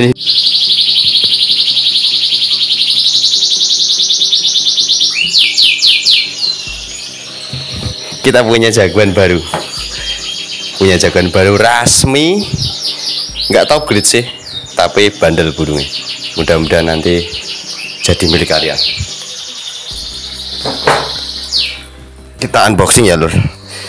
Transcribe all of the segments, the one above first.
Kita punya jagoan baru. Rasmi. Nggak tahu grade sih, tapi bandel burungnya. Mudah-mudahan nanti jadi milik kalian. Kita unboxing ya lur.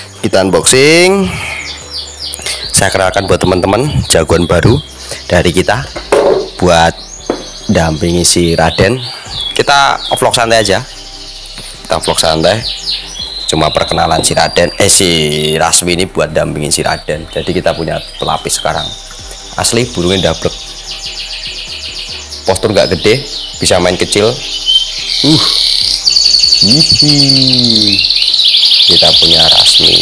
Saya kenalkan buat teman-teman jagoan baru dari kita buat dampingi si Raden. Kita vlog santai aja. Cuma perkenalan si Raden, si Rasmi ini buat dampingin si Raden. Jadi kita punya pelapis sekarang. Asli burungnya dablek. Postur nggak gede, bisa main kecil. Kita punya Rasmi.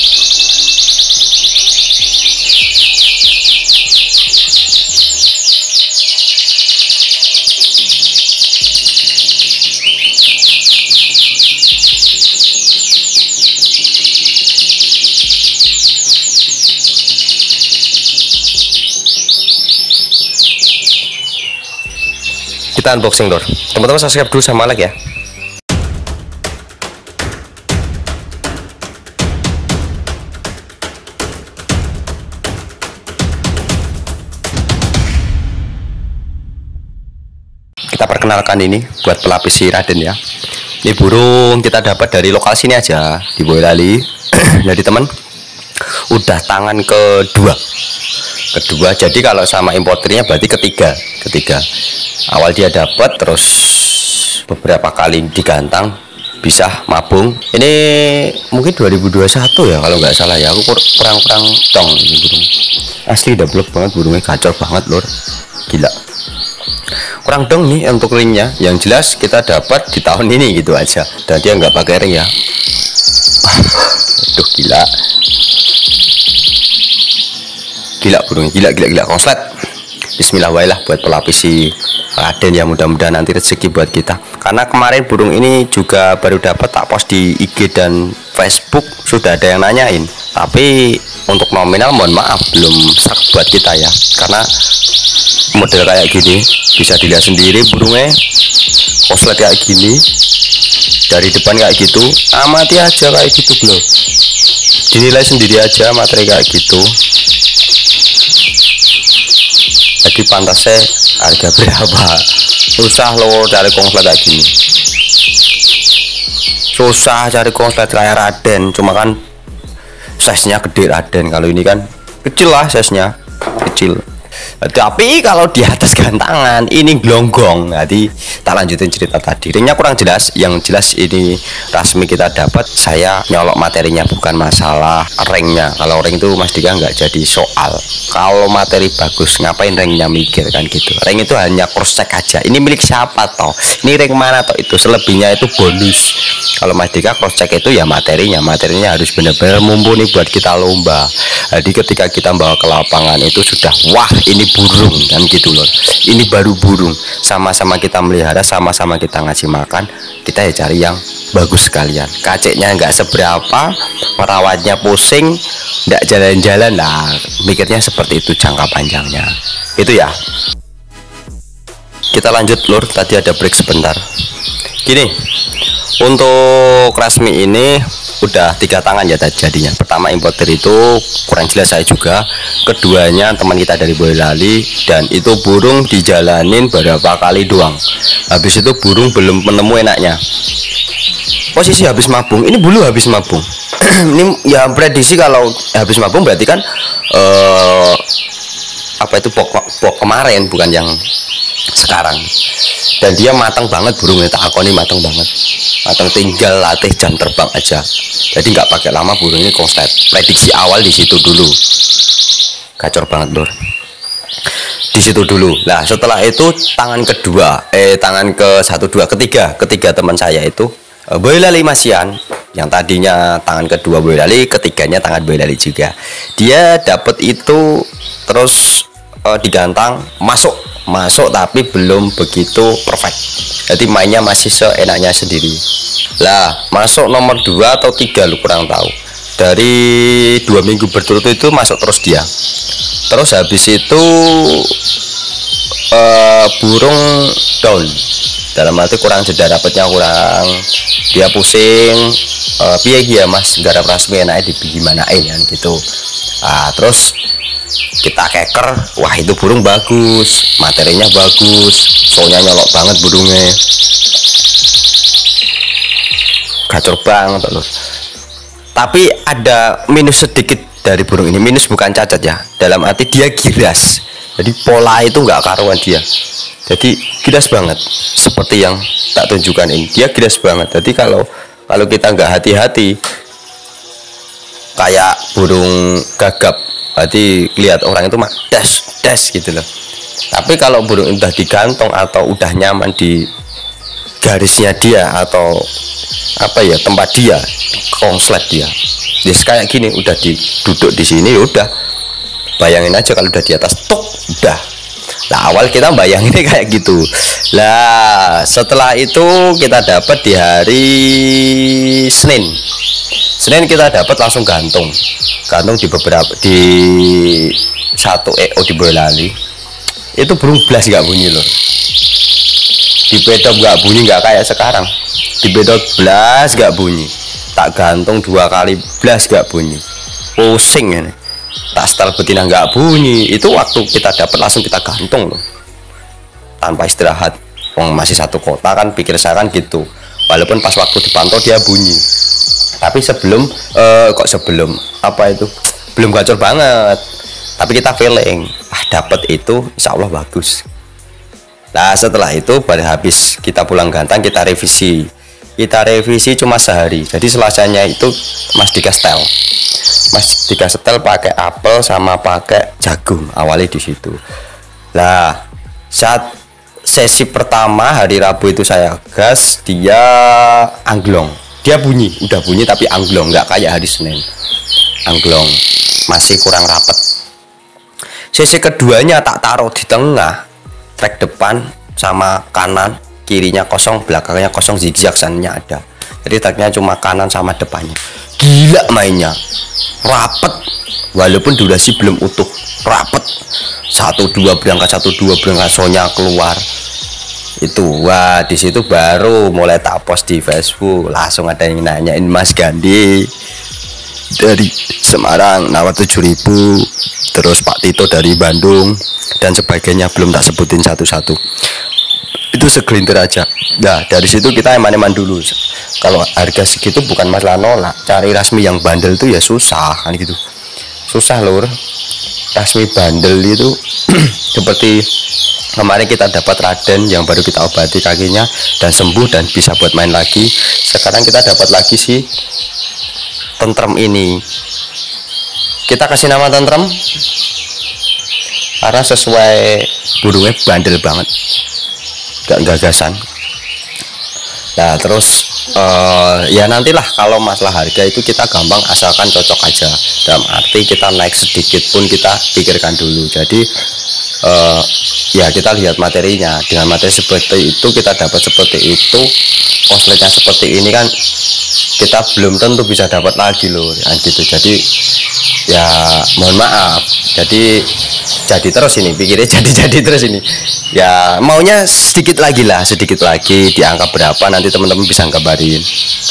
Kita unboxing lor. Teman-teman subscribe dulu sama like ya. Kita perkenalkan ini buat pelapis si Raden ya. Ini burung kita dapat dari lokal sini aja di Boyolali. Jadi teman, udah tangan kedua. Jadi kalau sama importernya berarti ketiga. Awal dia dapat, terus beberapa kali digantang, bisa mabung. Ini mungkin 2021 ya kalau nggak salah ya. Aku kurang tong ini burung. Asli dablek banget burungnya, gacor banget lor. Gila. Kurang dong nih untuk ringnya. Yang jelas kita dapat di tahun ini gitu aja. Dan dia nggak pakai ring ya. Aduh gila. Gila burungnya, gila konslet. Bismillah wailah buat pelapis si Raden ya, mudah-mudahan nanti rezeki buat kita. Karena kemarin burung ini juga baru dapat, tak post di IG dan Facebook, sudah ada yang nanyain. Tapi untuk nominal mohon maaf belum serak buat kita ya. Karena model kayak gini bisa dilihat sendiri burungnya konslet kayak gini. Dari depan kayak gitu, amati aja kayak gitu bro. Dinilai sendiri aja materi kayak gitu. Jadi pantasnya harga berapa? Susah loh cari konslet kayak gini. Susah cari konslet kayak Raden. Cuma kan size-nya gede Raden. Kalau ini kan kecil lah size-nya, kecil. Tapi kalau di atas gantangan ini gelonggong. Jadi tak lanjutin cerita tadi. Ringnya kurang jelas. Yang jelas ini Rasmi kita dapat. Saya nyolok materinya, bukan masalah ringnya. Kalau ring itu Mas Dika nggak jadi soal. Kalau materi bagus ngapain ringnya mikir kan gitu. Ring itu hanya cross check aja. Ini milik siapa toh? Ini ring mana toh? Itu selebihnya itu bonus. Kalau Mas Dika cross check itu ya materinya harus benar-benar mumpuni buat kita lomba. Jadi ketika kita bawa ke lapangan itu sudah wah ini burung kan gitu loh. Ini baru burung, sama-sama kita melihara, sama-sama kita ngasih makan, kita ya cari yang bagus sekalian. Kaceknya nggak seberapa, merawatnya pusing, nggak jalan-jalan. Nah mikirnya seperti itu jangka panjangnya itu ya. Kita lanjut lur, tadi ada break sebentar. Gini, untuk Rasmi ini udah 3 tangan ya jadinya. Pertama importer itu kurang jelas saya juga. Keduanya teman kita dari Boyolali, dan itu burung dijalanin beberapa kali doang. Habis itu burung belum menemu enaknya. Posisi habis mabung, ini bulu habis mabung. Ini ya prediksi kalau habis mabung berarti kan apa itu pok kemarin, bukan yang sekarang. Dan dia matang banget burungnya, tak akoni matang banget. Matang, tinggal latih jam terbang aja. Jadi nggak pakai lama burungnya konslet. Prediksi awal di situ dulu. Gacor banget lur. Di situ dulu. Nah setelah itu tangan kedua, tangan ke 1, 2, ketiga teman saya itu Boyolali Masian. Yang tadinya tangan kedua Boyolali, ketiganya tangan Boyolali juga. Dia dapat itu terus digantang, masuk tapi belum begitu perfect. Jadi mainnya masih seenaknya sendiri. Lah masuk nomor 2 atau 3 lu kurang tahu. Dari 2 minggu berturut itu masuk terus dia. Terus habis itu burung down, dalam arti kurang jeda dapatnya, kurang dia pusing, piye ya mas garap rasmi enaknya di gimanain kan gitu. Terus kita keker, wah itu burung bagus, materinya bagus, soalnya nyolok banget burungnya, gacor banget loh. Tapi ada minus sedikit dari burung ini, minus bukan cacat ya, dalam arti dia giras, jadi pola itu nggak karuan dia, jadi giras banget seperti yang tak tunjukkan ini, dia giras banget. Jadi kalau kita nggak hati-hati kayak burung gagap, berarti lihat orang itu mah das gitu loh. Tapi kalau burung udah digantung atau udah nyaman di garisnya dia atau apa ya tempat dia, konslet dia, jadi kayak gini udah duduk di sini udah, bayangin aja kalau udah di atas tuk udah. Nah awal kita bayanginnya kayak gitu. Lah setelah itu kita dapat di hari Senin kita dapat langsung gantung di beberapa, di satu EO di Boyolali itu burung blas nggak bunyi loh, di pedok nggak bunyi, nggak kayak sekarang di pedok blas nggak bunyi, tak gantung 2 kali blas nggak bunyi, pusing ini, tak setel betina nggak bunyi. Itu waktu kita dapat langsung kita gantung loh, tanpa istirahat. Masih satu kota kan, pikir saya kan gitu, walaupun pas waktu dipantau dia bunyi, tapi sebelum apa itu belum gacor banget, tapi kita feeling dapat itu insya Allah bagus. Nah setelah itu pada habis kita pulang gantang kita revisi cuma sehari. Jadi selasanya itu Mas Dika setel pakai apel sama pakai jagung, awalnya di situ. Nah saat sesi pertama hari Rabu itu saya gas, dia angglong, dia udah bunyi tapi angglong, nggak kayak hari Senin, angglong masih kurang rapet. Sesi keduanya tak taruh di tengah, trek depan sama kanan, kirinya kosong, belakangnya kosong, zigzag sananya ada, jadi treknya cuma kanan sama depannya. Gila mainnya, rapet walaupun durasi belum utuh, rapet 1-2 berangkat sonya keluar itu. Wah di situ baru mulai tak post di Facebook, langsung ada yang nanyain Mas Gandhi dari Semarang nawar 7.000, terus Pak Tito dari Bandung dan sebagainya, belum tak sebutin satu-satu, itu segelintir aja. Nah dari situ kita eman-eman dulu, kalau harga segitu bukan masalah nolak, cari rasmi yang bandel itu ya susah kan gitu, susah lur. Rasmi bandel itu seperti kemarin kita dapat Raden yang baru kita obati kakinya dan sembuh dan bisa buat main lagi. Sekarang kita dapat lagi si tentrem ini, kita kasih nama tentrem karena sesuai burungnya bandel banget, gak gagasan. Nah terus ya nantilah kalau masalah harga itu kita gampang asalkan cocok aja, dalam arti kita naik sedikit pun kita pikirkan dulu. Jadi ya kita lihat materinya, dengan materi seperti itu kita dapat seperti itu, konsletnya seperti ini kan kita belum tentu bisa dapat lagi loh kan gitu. Jadi ya mohon maaf, jadi terus ini pikirnya, jadi terus ini ya, maunya sedikit lagi di angka berapa nanti teman-teman bisa ngabarin.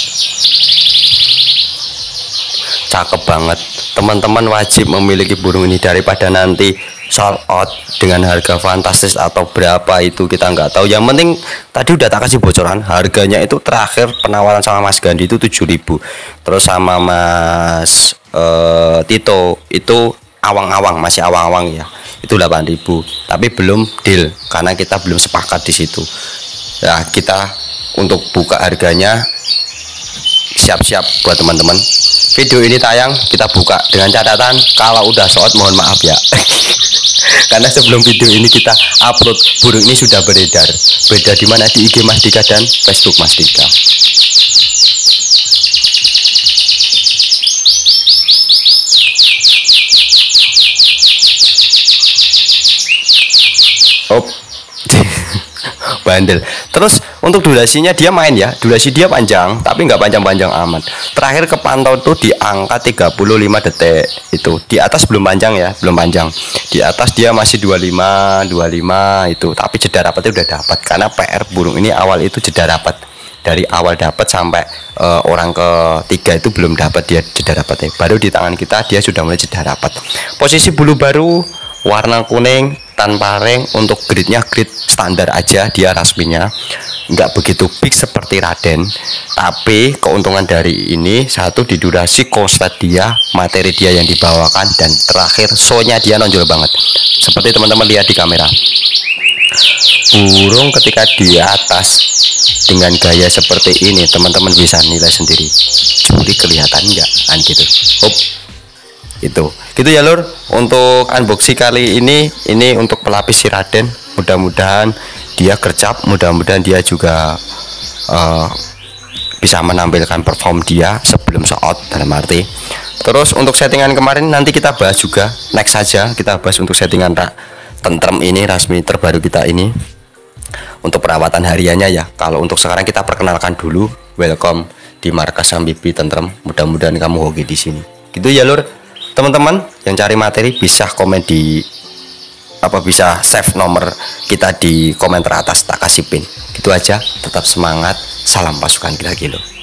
Cakep banget, teman-teman wajib memiliki burung ini daripada nanti sold out dengan harga fantastis atau berapa itu kita nggak tahu. Yang penting tadi udah tak kasih bocoran, harganya itu terakhir penawaran sama Mas Gandhi itu 7.000, terus sama Mas Tito itu awang-awang, masih awang-awang ya, itu 8.000, tapi belum deal karena kita belum sepakat di situ. Nah kita untuk buka harganya siap-siap buat teman-teman. Video ini tayang kita buka dengan catatan kalau udah sold mohon maaf ya karena sebelum video ini kita upload burung ini sudah beredar di mana, di IG Mas Dika dan Facebook Mas Dika. bandel. Terus untuk durasinya dia main ya, durasi dia panjang tapi nggak panjang-panjang amat. Terakhir kepantau tuh di angka 35 detik. Itu di atas belum panjang ya, belum panjang. Di atas dia masih 25 itu, tapi jeda rapatnya udah dapat karena PR burung ini awal itu jeda rapat. Dari awal dapat sampai orang ketiga itu belum dapat dia jeda rapatnya. Baru di tangan kita dia sudah mulai jeda rapat. Posisi bulu baru warna kuning tanpa ring, untuk gridnya grid standar aja, dia rasminya nggak begitu big seperti Raden, tapi keuntungan dari ini satu di durasi, konslet dia, materi dia yang dibawakan, dan terakhir show-nya dia nonjol banget seperti teman-teman lihat di kamera. Burung ketika di atas dengan gaya seperti ini teman-teman bisa nilai sendiri, juli kelihatan nggak kan gitu. Itu gitu ya lur, untuk unboxing kali ini untuk pelapis si Raden. Mudah-mudahan dia gercep, mudah-mudahan dia juga bisa menampilkan perform dia sebelum shot dalam arti. Terus untuk settingan kemarin nanti kita bahas juga, next saja kita bahas untuk settingan tentrem ini rasmi terbaru kita ini untuk perawatan hariannya ya. Kalau untuk sekarang kita perkenalkan dulu, welcome di markas Sambibi Tentrem, mudah-mudahan kamu hoki di sini gitu ya lur. Teman-teman yang cari materi bisa komen di bisa save nomor kita di komen teratas, tak kasih pin. Gitu aja, tetap semangat, salam pasukan gila-gila.